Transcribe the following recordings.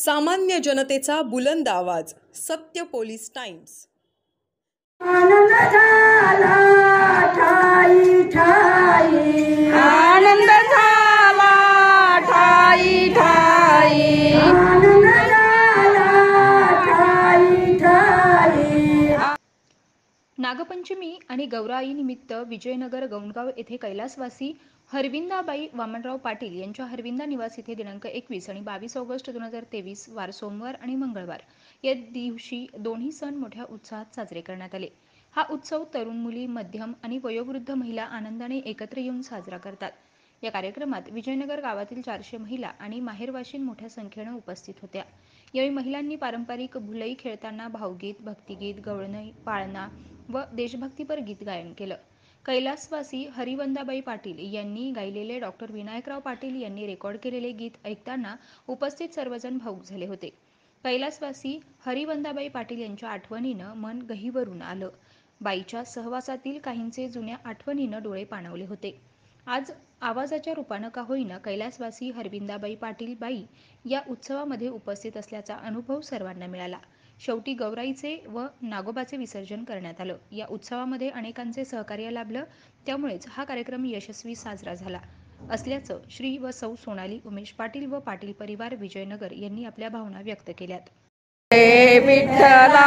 सामान्य जनतेचा बुलंद आवाज. सत्य पोलीस टाइम्स. आनंद झाला ठाई ठाई, आनंद झाला ठाई ठाई, आनंद झाला ठाई ठाई. नागपंचमी आणि गौराई निमित्त विजयनगर गौंडगाव येथे कैलासवासी हरविंदाबाई वामनराव पाटील यांच्या हरविंदा निवास येथे दिनांक 21 आणि 22 ऑगस्ट 2023 वार सोमवार आणि मंगळवार या दिवशी दोन्ही सण मोठ्या उत्साहात साजरे करण्यात आले. हा उत्सव तरुण मुली, मध्यम आणि वयोवृद्ध महिला आनंदाने एकत्र येऊन साजरा करतात. या कार्यक्रमात विजयनगर गावातील 400 महिला आणि माहेरवाशीन मोठ्या संख्येने उपस्थित होत्या. यावेळी महिलांनी पारंपरिक भुलई खेळताना भावगीत, भक्तिगीत, गवळणी, पाळणा व देशभक्तीपर गीत गायन केलं. कैलासवासी हरिवंदाबाई पाटील यांनी गायलेले डॉक्टर विनायकराव पाटील यांनी रेकॉर्ड केलेले गीत ऐकताना उपस्थित सर्वजण भावुक झाले होते. कैलासवासी हरिवंदाबाई पाटील यांच्या आठवणीनं मन गहिवरून आलं. बाईच्या सहवासातील काहींचे जुन्या आठवणीनं डोळे पाणावले होते. आज आवाजाच्या रूपानं का होईना कैलासवासी हरविंदाबाई पाटील बाई या उत्सवामध्ये उपस्थित असल्याचा अनुभव सर्वांना मिळाला. शेवटी गौराईचे व नागोबाचे विसर्जन करण्यात आलं. या उत्सवामध्ये अनेकांचे सहकार्य लाभलं, त्यामुळेच हा कार्यक्रम यशस्वी साजरा झाला असल्याचं श्री व सौ सोनाली उमेश पाटील व पाटील परिवार विजयनगर यांनी आपल्या भावना व्यक्त केल्यात. विठ्ठला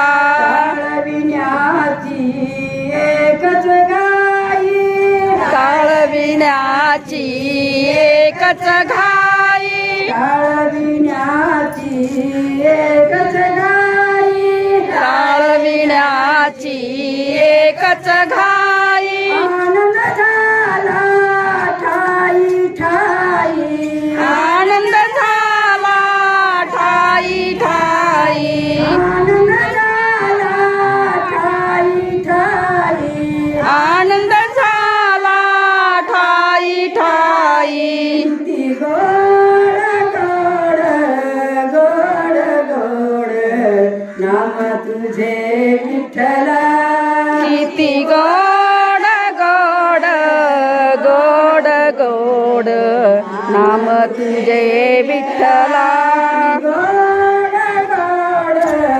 काळविण्याची एकच गाई, काळविण्याची एकच घाई, काळविण्याची एकच गाई, काळविण्याची एकच घाई. आनंद झाला ठाई ठाई, आनंद झाला ठाई ठाई, आनंद झाला ठाई ठाई. आनंद झाला ठाई ठाई. किती गोड गोड गोड गोड नाम तुझे विठ्ठला, किती गोड गोड गोड गोड नाम तुझे विठ्ठला, गोड गोड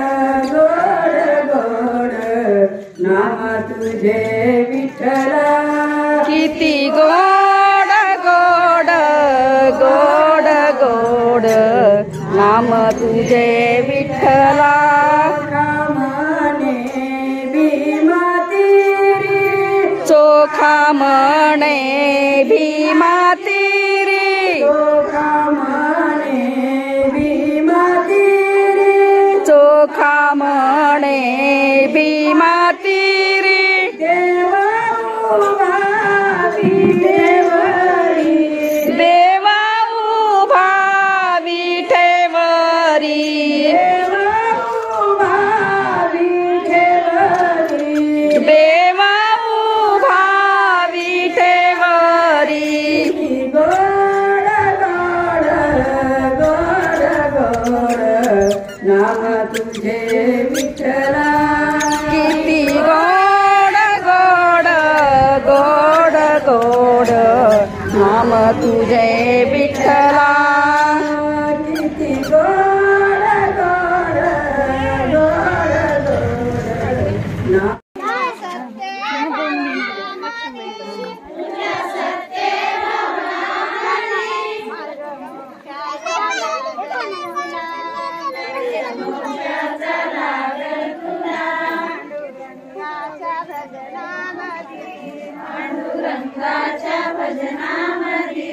गोड गोड नाम तुझे विठ्ठला, किती गोड गोड गोड गोड नाम तुझे विठ्ठला. कामने भीमा तिरी, चोखा म्हणे भीमा तिरी, कामने भीमा तिरी, चोखा म्हणे भीमा तिरी. देवा उभा विठेवरी, देवा उभा विठेवरी, देवा उभा विठेवरी. देवा उभा विठेवरी. गोड गोड गोड गोड नाम तुझे विठ्ठला, किती गोड गोड गोड गोड नाम तुझे विठ्ठला, किती गोड गोड गोड गोड नाम पांडुरंगाच्या भजनामध्ये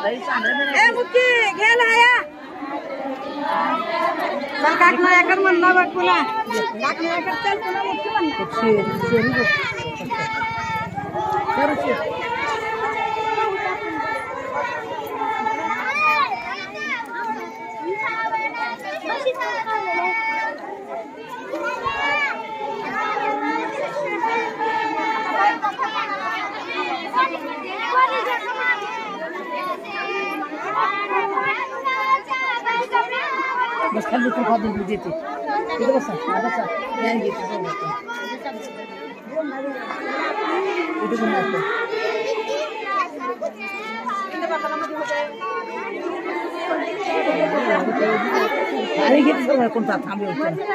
चल काकणाकर म्हणला बघ तुला काकणाकर चल तुला मुक्की म्हणणार बस खाली तो खादी देते इधर बसा बसा ध्यान घे इधर बनाते अरे घेत सर कोणता थांबे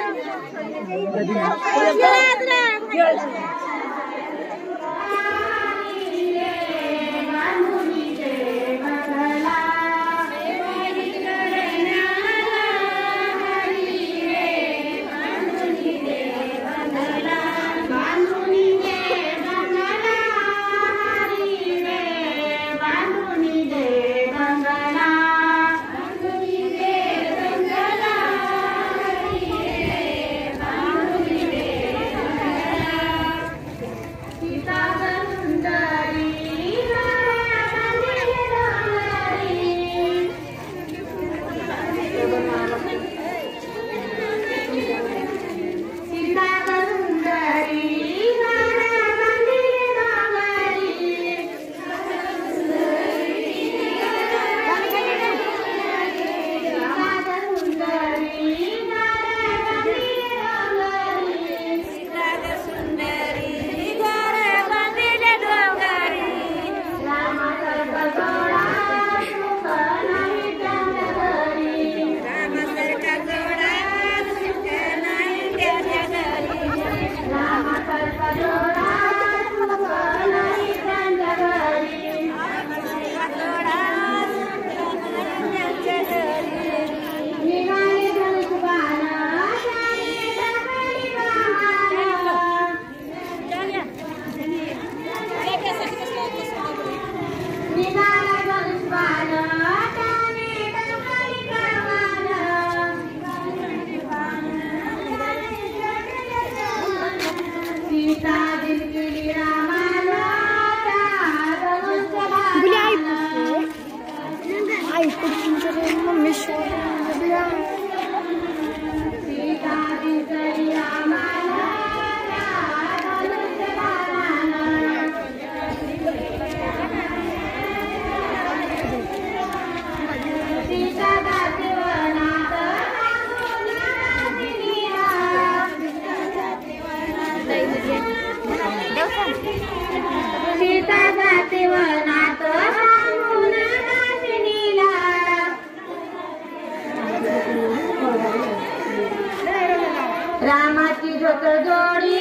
रामाची झोक जोडी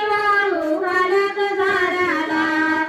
वाळू घालत झाडाला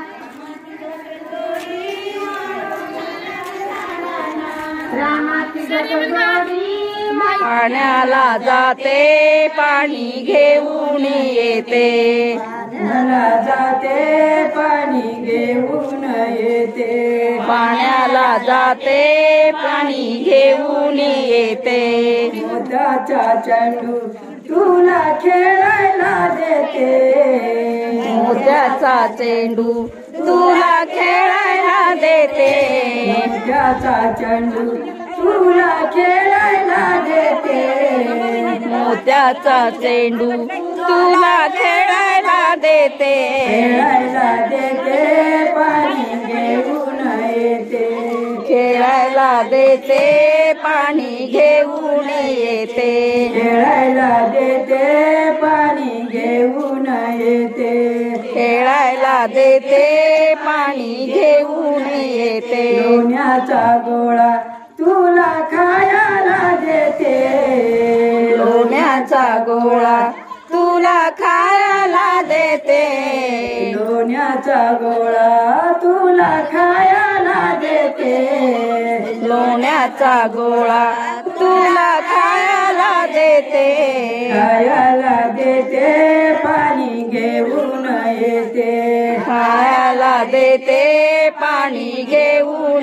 रामाची झोक जोडी पाण्याला जाते पाणी घेऊन येते मला जाते पाणी घेऊन येते पाण्याला जाते पाणी घेऊन येते मोत्याचा चेंडू तुला खेळायला देते मोत्याचा चेंडू तुला खेळायला देते मोत्याचा चेंडू तुला खेळायला देते मोत्याचा चेंडू तुला खेळायला देते खेळायला देते पाणी घेऊन येते खेळायला देते पाणी घेऊन येते खेळायला देते पाणी घेऊन येते खेळायला देते पाणी घेऊन येते लोण्याचा गोळा तुला खायला देते लोण्याचा गोळा तुला खायला देते लोण्याचा गोळा तुला खायला देते लोण्याचा गोळा तुला खायला देते खायला देते पाणी घेऊन येते खायला देते पाणी घेऊन येते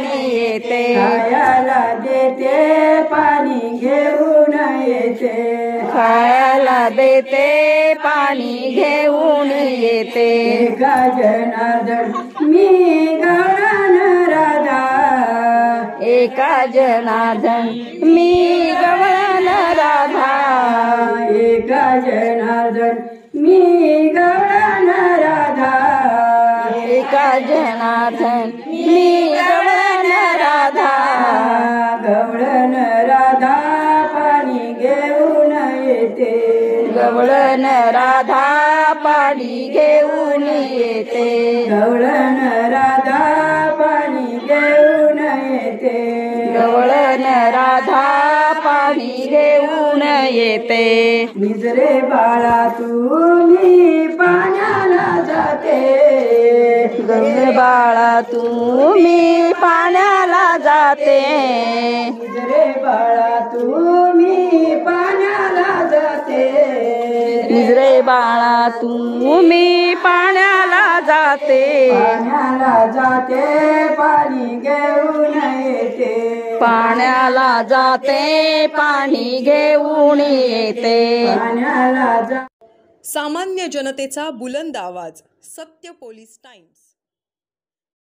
येते खायला देते पाणी घेऊन येते खायला देते पाणी घेऊन येते एका जनार्दन मी गवळण राधा एका जनार्दन मी गवळण राधा एका जनार्दन मी गवळण राधा एका जनार्दन मी गवळण राधा गवळण राधा पाणी घेऊन येते गवळण राधा पाणी घेऊन येते गवळण राधा पाणी घेऊन येते गवळण राधा पाणी घेऊन येते निजरे बाळा तू मी पाण्याला जाते गवळे बाळा तू मी पाण्याला जाते निजरे बाळा तू मी पाण्याला जाते निजरे बाळा तू मी पाण्याला जाते पाण्याला जाते पाणी घेऊन येते पाण्याला जाते पाणी घेऊन येते पाण्याला जा सामान्य जनतेचा बुलंद आवाज. सत्य पोलीस टाइम्स.